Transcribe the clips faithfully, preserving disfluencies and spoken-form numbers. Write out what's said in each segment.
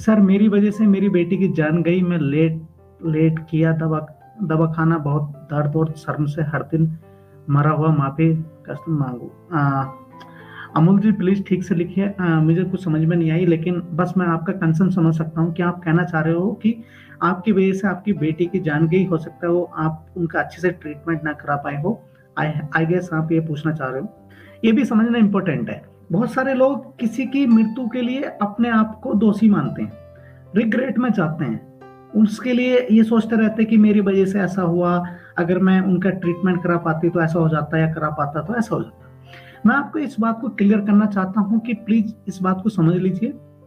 Sir मेरी वजह से मेरी बेटी की जान गई। मैं लेट लेट किया दवा दवा खाना, बहुत दर्द और शर्म से हर दिन मरा हुआ, माफी कष्ट मांगू। आ, अमूल जी प्लीज ठीक से लिखिए। आ, मुझे कुछ समझ में नहीं आई, लेकिन बस मैं आपका कंसर्न समझ सकता हूँ कि आप कहना चाह रहे हो कि आपकी वजह से आपकी बेटी की जान गई, हो सकता है वो आप उनका अच्छे से ट्रीटमेंट ना करा पाए हो। आई आई गेस आप ये पूछना चाह रहे हो। ये भी समझना इंपॉर्टेंट है। बहुत सारे लोग किसी की मृत्यु के लिए अपने आप को दोषी मानते हैं, रिग्रेट में जाते हैं, उसके लिए ये सोचते रहते हैं कि मेरी वजह से ऐसा हुआ, अगर मैं उनका ट्रीटमेंट करा पाती तो ऐसा हो जाता, या करा पाता तो ऐसा हो जाता। मैं आपको इस बात को क्लियर करना चाहता हूं कि प्लीज इस बात को समझ लीजिए।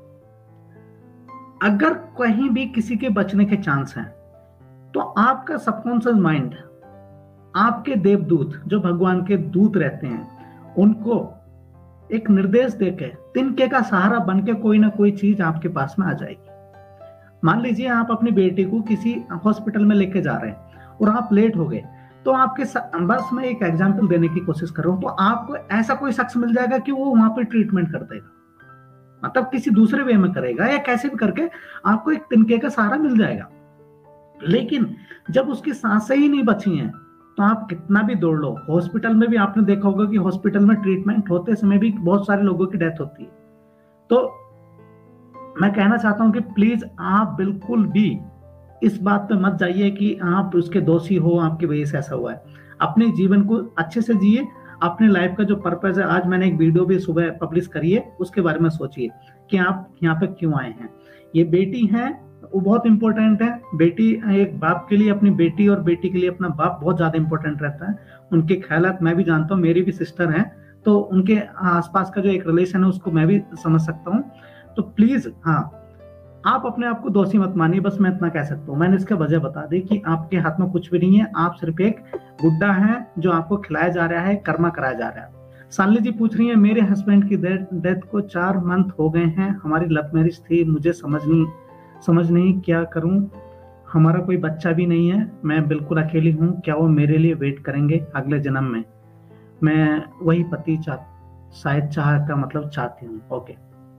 अगर कहीं भी किसी के बचने के चांस हैं तो आपका सबकॉन्शियस माइंड, आपके देवदूत जो भगवान के दूत रहते हैं, उनको एक निर्देश देके तिनके का सहारा बनके कोई ना कोई चीज आपके पास में आ जाएगी। मान लीजिए आप अपनी बेटी को किसी हॉस्पिटल में लेके जा रहे हैं और आप लेट हो गए, तो आपके बस मैं एक एग्जांपल देने की कोशिश कर रहा हूं, तो आपको ऐसा कोई शख्स मिल जाएगा कि वो वहां पे ट्रीटमेंट कर देगा, मतलब किसी दूसरे वे में करेगा या कैसे भी करके आपको एक तिनके का सहारा मिल जाएगा। लेकिन जब उसकी सांसें ही नहीं बची हैं तो आप कितना भी दौड़ लो, हॉस्पिटल में भी आपने देखा होगा कि हॉस्पिटल में ट्रीटमेंट होते समय भी बहुत सारे लोगों की डेथ होती है। तो मैं कहना चाहता हूं कि प्लीज आप बिल्कुल भी इस बात पे मत जाइए कि आप उसके दोषी हो, आपकी वजह से ऐसा हुआ है। अपने जीवन को अच्छे से जिए, अपने लाइफ का जो पर्पस है, आज मैंने एक वीडियो भी सुबह पब्लिश करी है, उसके बारे में सोचिए कि आप यहाँ पे क्यों आए हैं। ये बेटी है, वो बहुत इंपॉर्टेंट है। बेटी, एक बाप के लिए अपनी बेटी और बेटी के लिए अपना बाप बहुत ज्यादा इंपॉर्टेंट रहता है। उनके ख्यालात मैं भी जानता हूँ, मेरी भी सिस्टर है, तो उनके आसपास का जो एक रिलेशन है उसको मैं भी समझ सकता हूँ। तो प्लीज हाँ, आप अपने आप को दोषी मत मानिए, बस मैं इतना कह सकता हूँ। मैंने इसका वजह बता दी कि आपके हाथ में कुछ भी नहीं है, आप सिर्फ एक गुड्डा है जो आपको खिलाया जा रहा है, कर्मा कराया जा रहा है। सानली जी पूछ रही है, मेरे हस्बैंड की डेथ को चार मंथ हो गए हैं, हमारी लव मैरिज थी, मुझे समझ नहीं समझ नहीं क्या करूं, हमारा कोई बच्चा भी नहीं है, मैं बिल्कुल अकेली हूं, क्या वो मेरे लिए वेट करेंगे अगले जन्म में? मैं वही पति चाह शायद चाह का मतलब चाहती हूँ। ओके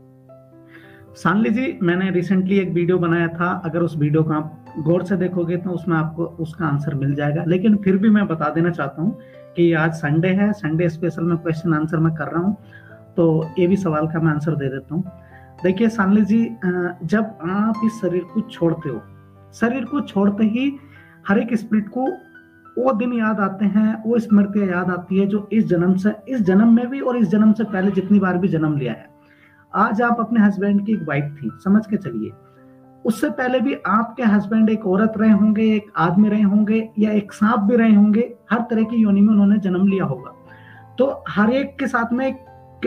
सानली जी, मैंने रिसेंटली एक वीडियो बनाया था, अगर उस वीडियो को आप गौर से देखोगे तो उसमें आपको उसका आंसर मिल जाएगा। लेकिन फिर भी मैं बता देना चाहता हूँ कि आज संडे है, संडे स्पेशल में क्वेश्चन आंसर मैं कर रहा हूँ, तो ये भी सवाल का मैं आंसर दे देता हूँ। देखिए सानली जी, जब आप इस शरीर को छोड़ते हो, शरीर को छोड़ते ही हर एक स्पिरिट को वो दिन याद आते हैं, वो स्मृतियां याद आती है जो इस जन्म से, इस जन्म में भी और इस जन्म से पहले जितनी बार भी जन्म लिया है। आज आप अपने हस्बैंड की एक वाइफ थी, समझ के चलिए, उससे पहले भी आपके हस्बैंड एक औरत रहे होंगे, एक आदमी रहे होंगे, या एक सांप भी रहे होंगे, हर तरह की योनि में उन्होंने जन्म लिया होगा। तो हर एक के साथ में एक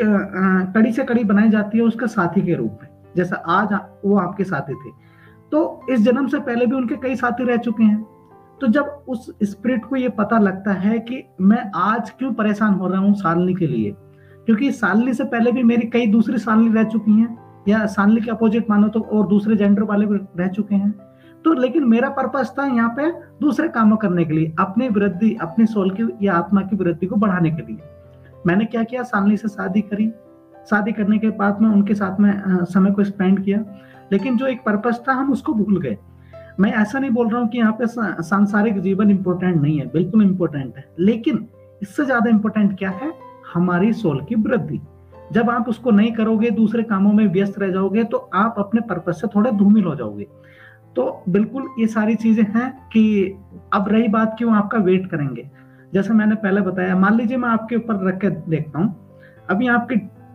कड़ी से कड़ी बनाई जाती है उसके साथी के रूप में, जैसा आज वो आपके साथी थे, तो इस जन्म से पहले भी उनके कई साथी रह चुके हैं। तो जब उस स्पिरिट को ये पता लगता है कि मैं आज क्यों परेशान हो रहा हूँ सालनी के लिए, क्योंकि सालनी से पहले भी मेरी कई दूसरी सालनी रह चुकी हैं, या सालनी के अपोजिट मानो तो और दूसरे जेंडर वाले भी रह चुके हैं। तो लेकिन मेरा पर्पस था यहाँ पे दूसरे कामों करने के लिए, अपनी वृद्धि, अपनी सोल की या आत्मा की वृद्धि को बढ़ाने के लिए। मैंने क्या किया, सालनी से शादी करी, शादी करने के बाद में उनके साथ में समय को स्पेंड किया, लेकिन जो एक पर्पस था हम उसको भूल गए। मैं ऐसा नहीं बोल रहा हूँ कि यहाँ पे सांसारिक जीवन इंपॉर्टेंट नहीं है, बिल्कुल इंपॉर्टेंट है, लेकिन इससे ज्यादा इंपॉर्टेंट क्या है, हमारी सोल की वृद्धि। जब आप उसको नहीं करोगे, दूसरे कामों में व्यस्त रह जाओगे, तो आप अपने पर्पस से थोड़ा धूमिल हो जाओगे। तो बिल्कुल ये सारी चीजें हैं कि अब रही बात क्यों आपका वेट करेंगे, जैसे मैंने पहले बताया, मान लीजिए मैं आपके ऊपर रख के देखता हूं, अभी आपकी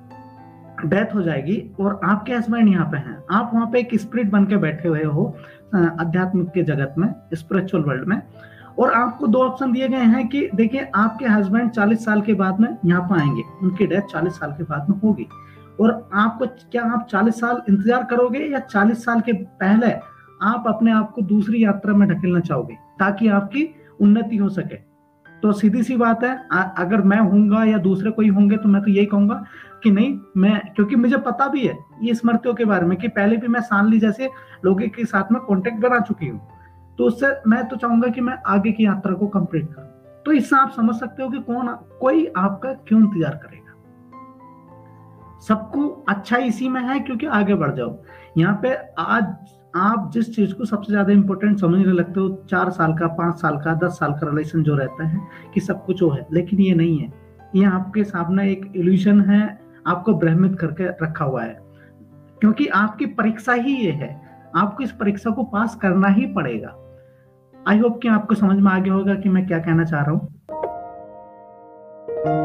डेथ हो जाएगी और आपके हस्बैंड यहाँ पे हैं, आप वहां पे एक स्पिरिट बन के बैठे हुए हो अध्यात्म के जगत में, स्पिरिचुअल वर्ल्ड में, और आपको दो ऑप्शन दिए गए हैं कि देखिए आपके हस्बैंड चालीस साल के बाद में यहाँ पर आएंगे, उनकी डेथ चालीस साल के बाद में होगी, और आपको क्या आप चालीस साल इंतजार करोगे या चालीस साल के पहले आप अपने आप को दूसरी यात्रा में ढकेलना चाहोगे ताकि आपकी उन्नति हो सके? तो सीधी सी बात है, आ, अगर मैं हूंगा या दूसरे कोई होंगे तो मैं तो यही कहूंगा कि नहीं, मैं, क्योंकि मुझे पता भी है ये स्मृतियों के बारे में कि पहले भी मैं सानली जैसे लोगों के साथ में कॉन्टेक्ट बना चुकी हूँ, तो उससे मैं तो चाहूंगा कि मैं आगे की यात्रा को कंप्लीट करूं। तो इससे आप समझ सकते हो कि कौन कोई आपका क्यों इंतजार करेगा। सबको अच्छा इसी में है क्योंकि आगे बढ़ जाओ। यहाँ पे आज आप जिस चीज को सबसे ज्यादा इंपॉर्टेंट समझने लगते हो, चार साल का, पांच साल का, दस साल का रिलेशन जो रहता है कि सब कुछ वो है, लेकिन ये नहीं है। ये आपके सामने एक इल्यूशन है, आपको भ्रमित करके रखा हुआ है, क्योंकि आपकी परीक्षा ही ये है, आपको इस परीक्षा को पास करना ही पड़ेगा। आई होप कि आपको समझ में आ गया होगा कि मैं क्या कहना चाह रहा हूँ।